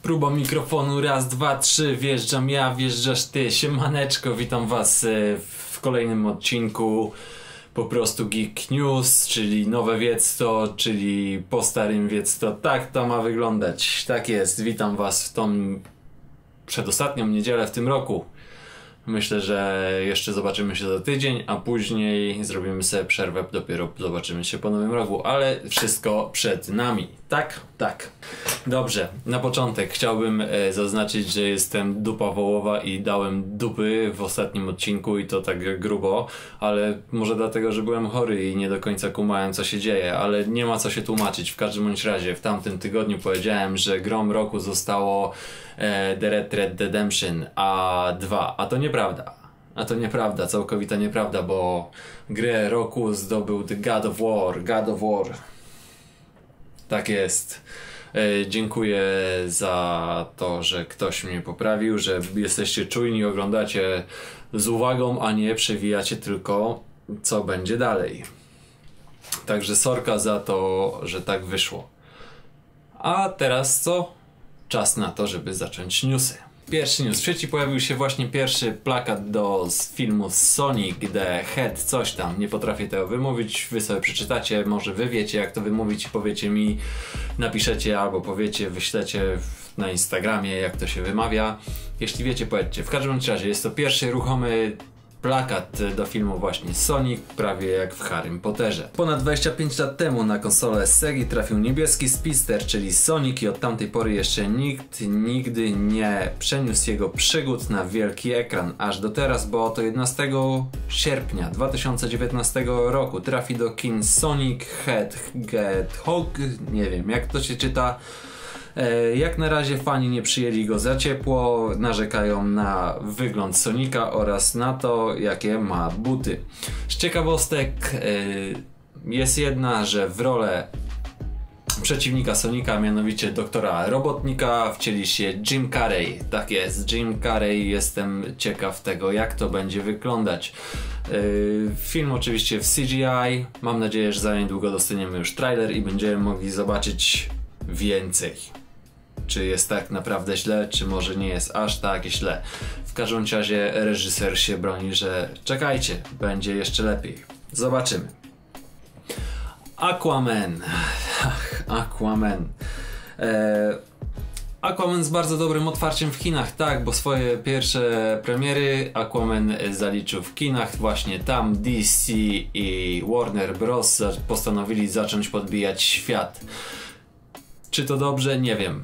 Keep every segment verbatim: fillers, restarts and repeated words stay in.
Próba mikrofonu, raz, dwa, trzy, wjeżdżam ja, wjeżdżasz ty, siemaneczko, witam was w kolejnym odcinku po prostu Geek News, czyli nowe wiecto, czyli po starym wiecto. Tak to ma wyglądać, tak jest, witam was w tą przedostatnią niedzielę w tym roku. Myślę, że jeszcze zobaczymy się za tydzień, a później zrobimy sobie przerwę, dopiero zobaczymy się po nowym roku, ale wszystko przed nami, tak? Tak. Dobrze, na początek chciałbym e, zaznaczyć, że jestem dupa wołowa i dałem dupy w ostatnim odcinku i to tak grubo, ale może dlatego, że byłem chory i nie do końca kumałem, co się dzieje, ale nie ma co się tłumaczyć. W każdym bądź razie w tamtym tygodniu powiedziałem, że grą roku zostało e, The Red Dead Redemption a dwa, a to nieprawda. A to nieprawda, całkowita nieprawda, bo grę roku zdobył The God of War, God of War. Tak jest. E, dziękuję za to, że ktoś mnie poprawił, że jesteście czujni, oglądacie z uwagą, a nie przewijacie tylko, co będzie dalej. Także sorka za to, że tak wyszło. A teraz co? Czas na to, żeby zacząć newsy. Pierwszy news. W sieci pojawił się właśnie pierwszy plakat do z filmu Sonic the Hedgehog, coś tam, nie potrafię tego wymówić, wy sobie przeczytacie, może wy wiecie jak to wymówić i powiecie mi, napiszecie albo powiecie, wyślecie w, na Instagramie jak to się wymawia. Jeśli wiecie, powiedzcie. W każdym razie jest to pierwszy ruchomy plakat do filmu właśnie Sonic, prawie jak w Harrym Potterze. Ponad dwadzieścia pięć lat temu na konsolę Segi trafił niebieski Speedster, czyli Sonic, i od tamtej pory jeszcze nikt nigdy nie przeniósł jego przygód na wielki ekran. Aż do teraz, bo oto jedenastego sierpnia dwa tysiące dziewiętnastego roku trafi do kin Sonic Hedgehog, nie wiem jak to się czyta. Jak na razie fani nie przyjęli go za ciepło, narzekają na wygląd Sonika oraz na to, jakie ma buty. Z ciekawostek jest jedna, że w rolę przeciwnika Sonika, mianowicie doktora Robotnika, wcieli się Jim Carrey. Tak jest, Jim Carrey, jestem ciekaw tego, jak to będzie wyglądać. Film oczywiście w C G I, mam nadzieję, że za niedługo dostaniemy już trailer i będziemy mogli zobaczyć więcej. Czy jest tak naprawdę źle, czy może nie jest aż tak źle. W każdym razie reżyser się broni, że czekajcie, będzie jeszcze lepiej. Zobaczymy. Aquaman. Ach, Aquaman. Eee, Aquaman z bardzo dobrym otwarciem w kinach, tak, bo swoje pierwsze premiery Aquaman zaliczył w kinach. Właśnie tam D C i Warner Bros. Postanowili zacząć podbijać świat. Czy to dobrze? Nie wiem.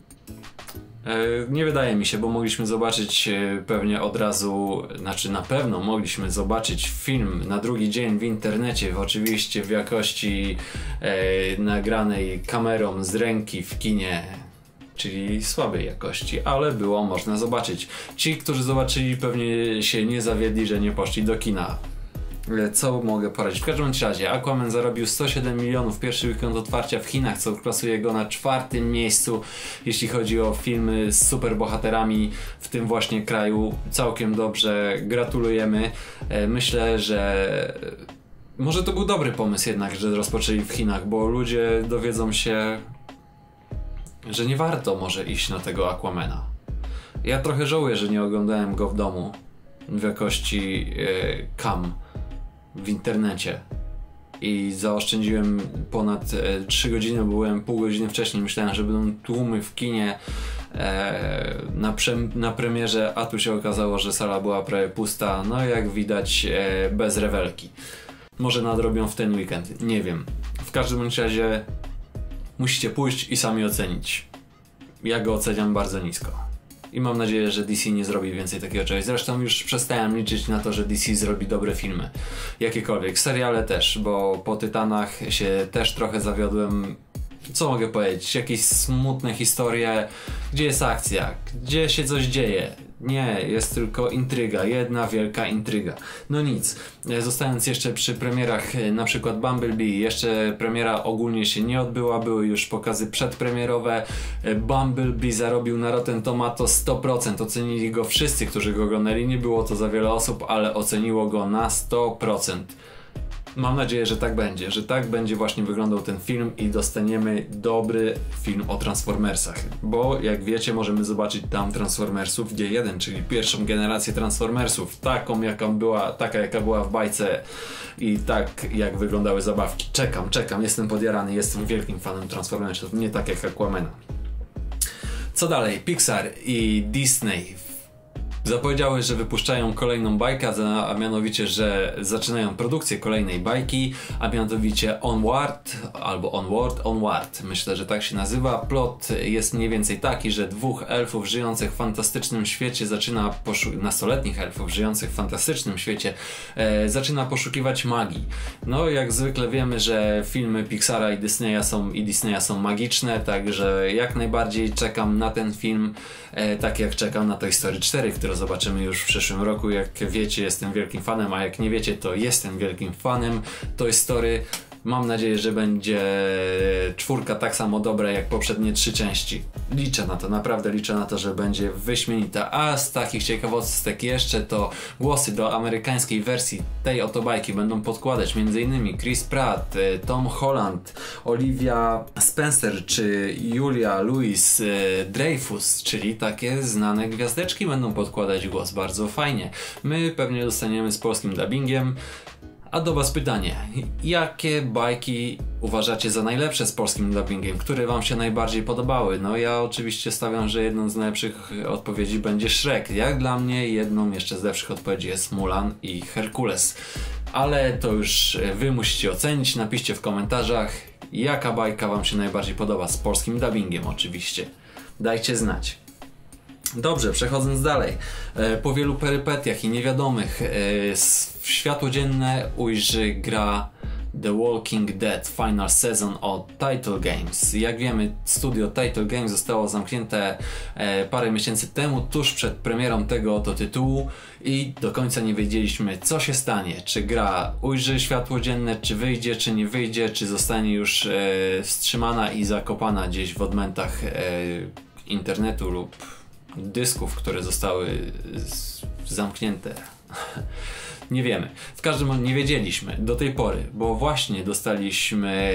Nie wydaje mi się, bo mogliśmy zobaczyć pewnie od razu, znaczy na pewno mogliśmy zobaczyć film na drugi dzień w internecie, oczywiście w jakości e, nagranej kamerą z ręki w kinie, czyli słabej jakości, ale było można zobaczyć. Ci, którzy zobaczyli, pewnie się nie zawiedli, że nie poszli do kina. Co mogę poradzić? W każdym razie Aquaman zarobił sto siedem milionów pierwszy weekend otwarcia w Chinach, co klasuje go na czwartym miejscu, jeśli chodzi o filmy z superbohaterami w tym właśnie kraju. Całkiem dobrze, gratulujemy. Myślę, że może to był dobry pomysł jednak, że rozpoczęli w Chinach, bo ludzie dowiedzą się, że nie warto może iść na tego Aquamana. Ja trochę żałuję, że nie oglądałem go w domu w jakości yy, cam w internecie i zaoszczędziłem ponad e, trzy godziny, bo byłem pół godziny wcześniej. Myślałem, że będą tłumy w kinie e, na, pre, na premierze, a tu się okazało, że sala była prawie pusta, no jak widać e, bez rewelki. Może nadrobią w ten weekend, nie wiem. W każdym razie musicie pójść i sami ocenić. Ja go oceniam bardzo nisko. I mam nadzieję, że D C nie zrobi więcej takiego czegoś. Zresztą już przestałem liczyć na to, że D C zrobi dobre filmy. Jakiekolwiek. Seriale też, bo po Tytanach się też trochę zawiodłem. Co mogę powiedzieć? Jakieś smutne historie. Gdzie jest akcja? Gdzie się coś dzieje? Nie, jest tylko intryga. Jedna wielka intryga. No nic. Zostając jeszcze przy premierach, na przykład Bumblebee, jeszcze premiera ogólnie się nie odbyła, były już pokazy przedpremierowe. Bumblebee zarobił na Rotten Tomatoes sto procent. Ocenili go wszyscy, którzy go oglądali. Nie było to za wiele osób, ale oceniło go na sto procent. Mam nadzieję, że tak będzie, że tak będzie właśnie wyglądał ten film i dostaniemy dobry film o Transformersach, bo jak wiecie, możemy zobaczyć tam Transformersów G jeden, czyli pierwszą generację Transformersów, taką jaka była, taka jaka była w bajce i tak jak wyglądały zabawki. Czekam, czekam, jestem podjarany, jestem wielkim fanem Transformersów, nie tak jak Aquamana. Co dalej? Pixar i Disney zapowiedziały, że wypuszczają kolejną bajkę, a mianowicie, że zaczynają produkcję kolejnej bajki, a mianowicie Onward, albo Onward, Onward, myślę, że tak się nazywa. Plot jest mniej więcej taki, że dwóch elfów żyjących w fantastycznym świecie zaczyna poszu- nastoletnich elfów żyjących w fantastycznym świecie e, zaczyna poszukiwać magii. No, jak zwykle wiemy, że filmy Pixara i Disneya są, i Disneya są magiczne, także jak najbardziej czekam na ten film, e, tak jak czekam na Toy Story cztery, który zobaczymy już w przyszłym roku. Jak wiecie, jestem wielkim fanem, a jak nie wiecie, to jestem wielkim fanem Toy Story. Mam nadzieję, że będzie czwórka tak samo dobra jak poprzednie trzy części. Liczę na to, naprawdę liczę na to, że będzie wyśmienita. A z takich ciekawostek jeszcze to głosy do amerykańskiej wersji tej oto bajki będą podkładać m.in. Chris Pratt, Tom Holland, Olivia Spencer czy Julia Louis-Dreyfus, czyli takie znane gwiazdeczki będą podkładać głos. Bardzo fajnie. My pewnie dostaniemy z polskim dubbingiem. A do was pytanie, jakie bajki uważacie za najlepsze z polskim dubbingiem? Które wam się najbardziej podobały? No ja oczywiście stawiam, że jedną z najlepszych odpowiedzi będzie Shrek. Jak dla mnie jedną jeszcze z lepszych odpowiedzi jest Mulan i Herkules. Ale to już wy musicie ocenić, napiszcie w komentarzach, jaka bajka wam się najbardziej podoba z polskim dubbingiem oczywiście. Dajcie znać. Dobrze, przechodząc dalej. Po wielu perypetiach i niewiadomych w światło dzienne ujrzy gra The Walking Dead Final Season od Title Games. Jak wiemy, studio Title Games zostało zamknięte parę miesięcy temu, tuż przed premierą tego oto tytułu i do końca nie wiedzieliśmy, co się stanie. Czy gra ujrzy światło dzienne, czy wyjdzie, czy nie wyjdzie, czy zostanie już wstrzymana i zakopana gdzieś w odmętach internetu lub dysków, które zostały zamknięte. Nie wiemy. W każdym razie nie wiedzieliśmy do tej pory, bo właśnie dostaliśmy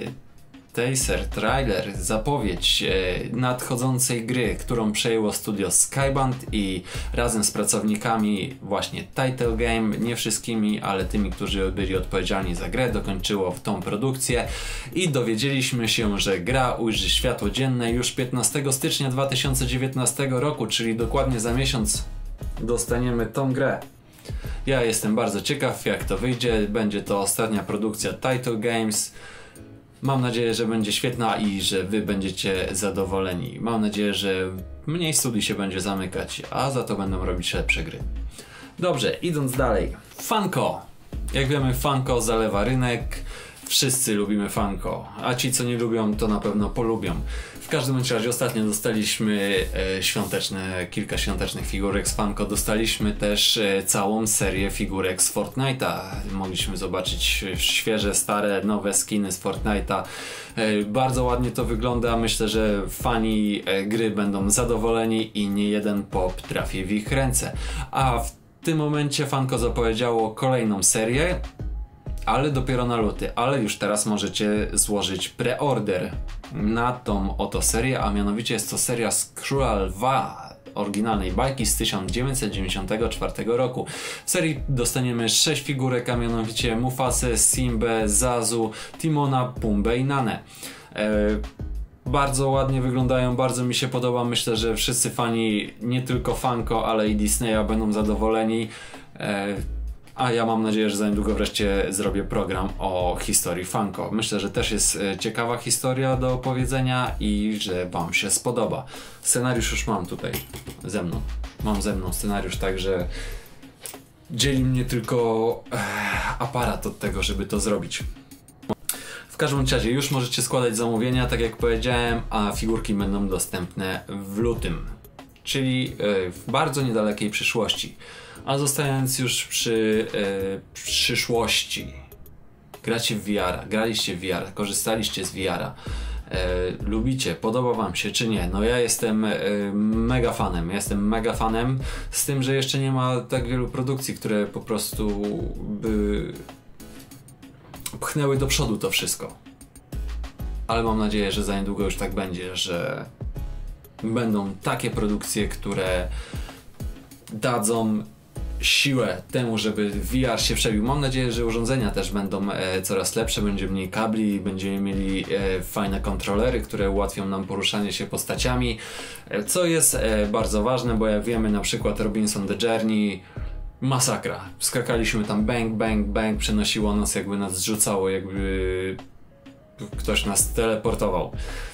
teaser, trailer, zapowiedź e, nadchodzącej gry, którą przejęło studio Skyband i razem z pracownikami właśnie Title Game, nie wszystkimi, ale tymi, którzy byli odpowiedzialni za grę, dokończyło w tą produkcję i dowiedzieliśmy się, że gra ujrzy światło dzienne już piętnastego stycznia dwa tysiące dziewiętnastego roku, czyli dokładnie za miesiąc dostaniemy tą grę. Ja jestem bardzo ciekaw, jak to wyjdzie. Będzie to ostatnia produkcja Title Games. Mam nadzieję, że będzie świetna i że wy będziecie zadowoleni. Mam nadzieję, że mniej studii się będzie zamykać, a za to będą robić lepsze gry. Dobrze, idąc dalej. Funko. Jak wiemy, Funko zalewa rynek. Wszyscy lubimy Funko, a ci, co nie lubią, to na pewno polubią. W każdym razie ostatnio dostaliśmy e, świąteczne, kilka świątecznych figurek z Funko. Dostaliśmy też e, całą serię figurek z Fortnite'a. Mogliśmy zobaczyć świeże, stare, nowe skiny z Fortnite'a. E, bardzo ładnie to wygląda. Myślę, że fani e, gry będą zadowoleni i nie jeden pop trafi w ich ręce. A w tym momencie Funko zapowiedziało kolejną serię, ale dopiero na luty, ale już teraz możecie złożyć preorder na tą oto serię, a mianowicie jest to seria z Cruel dwa, oryginalnej bajki z tysiąc dziewięćset dziewięćdziesiątego czwartego roku. W serii dostaniemy sześć figurek, a mianowicie Mufasę, Simbę, Zazu, Timona, Pumbę i Nanę. E, bardzo ładnie wyglądają, bardzo mi się podoba. Myślę, że wszyscy fani nie tylko Funko, ale i Disneya będą zadowoleni. E, A ja mam nadzieję, że za niedługo wreszcie zrobię program o historii Funko. Myślę, że też jest ciekawa historia do opowiedzenia i że wam się spodoba. Scenariusz już mam tutaj ze mną. Mam ze mną scenariusz, także dzieli mnie tylko eh, aparat od tego, żeby to zrobić. W każdym razie już możecie składać zamówienia, tak jak powiedziałem, a figurki będą dostępne w lutym, czyli eh, w bardzo niedalekiej przyszłości. A zostając już przy e, przyszłości, gracie w V R, graliście w V R, korzystaliście z V R-a, e, lubicie, podoba wam się czy nie? No ja jestem e, mega fanem, jestem mega fanem, z tym, że jeszcze nie ma tak wielu produkcji, które po prostu by pchnęły do przodu to wszystko. Ale mam nadzieję, że za niedługo już tak będzie, że będą takie produkcje, które dadzą siłę temu, żeby V R się wszedł. Mam nadzieję, że urządzenia też będą e, coraz lepsze, będzie mniej kabli, będziemy mieli e, fajne kontrolery, które ułatwią nam poruszanie się postaciami, e, co jest e, bardzo ważne, bo jak wiemy, na przykład Robinson The Journey, masakra. Skakaliśmy tam bang, bang, bang, przenosiło nas, jakby nas zrzucało, jakby ktoś nas teleportował.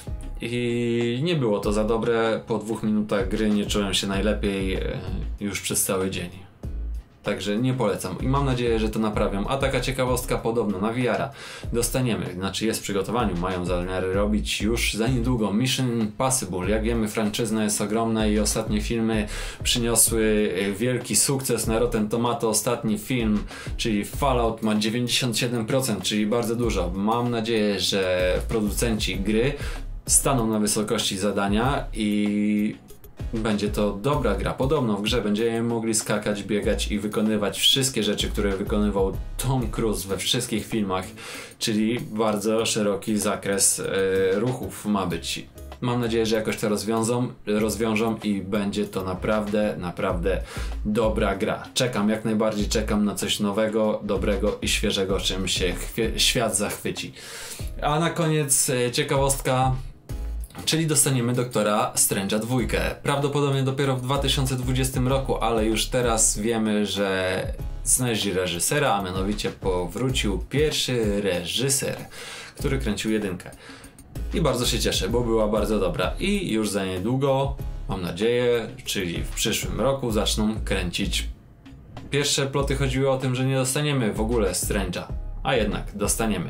I nie było to za dobre. Po dwóch minutach gry nie czułem się najlepiej e, już przez cały dzień. Także nie polecam i mam nadzieję, że to naprawią. A taka ciekawostka, podobno na V R-a dostaniemy, znaczy jest w przygotowaniu, mają zamiar robić już za niedługo Mission Impossible. Jak wiemy, franczyzna jest ogromna i ostatnie filmy przyniosły wielki sukces na Rotten Tomato. Ostatni film, czyli Fallout, ma dziewięćdziesiąt siedem procent, czyli bardzo dużo. Mam nadzieję, że producenci gry staną na wysokości zadania i będzie to dobra gra. Podobno w grze będziemy mogli skakać, biegać i wykonywać wszystkie rzeczy, które wykonywał Tom Cruise we wszystkich filmach, czyli bardzo szeroki zakres e, ruchów ma być. Mam nadzieję, że jakoś to rozwiążą, rozwiążą i będzie to naprawdę, naprawdę dobra gra. Czekam, jak najbardziej czekam na coś nowego, dobrego i świeżego, czym się świat zachwyci. A na koniec e, ciekawostka, czyli dostaniemy Doktora Strange'a dwójkę. Prawdopodobnie dopiero w dwa tysiące dwudziestym roku, ale już teraz wiemy, że znaleźli reżysera, a mianowicie powrócił pierwszy reżyser, który kręcił jedynkę. I bardzo się cieszę, bo była bardzo dobra. I już za niedługo, mam nadzieję, czyli w przyszłym roku zaczną kręcić. Pierwsze ploty chodziły o tym, że nie dostaniemy w ogóle Strange'a, a jednak dostaniemy.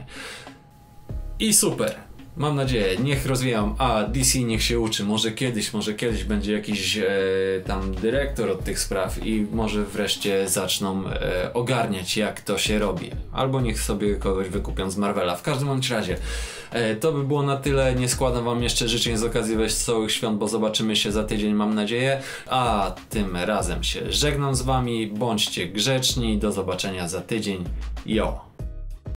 I super. Mam nadzieję, niech rozwijam, a D C niech się uczy, może kiedyś, może kiedyś będzie jakiś e, tam dyrektor od tych spraw i może wreszcie zaczną e, ogarniać, jak to się robi. Albo niech sobie kogoś wykupią z Marvela. W każdym bądź razie e, to by było na tyle. Nie składam wam jeszcze życzeń z okazji Wesołych Świąt, bo zobaczymy się za tydzień, mam nadzieję. A tym razem się żegnam z wami, bądźcie grzeczni, do zobaczenia za tydzień. Jo!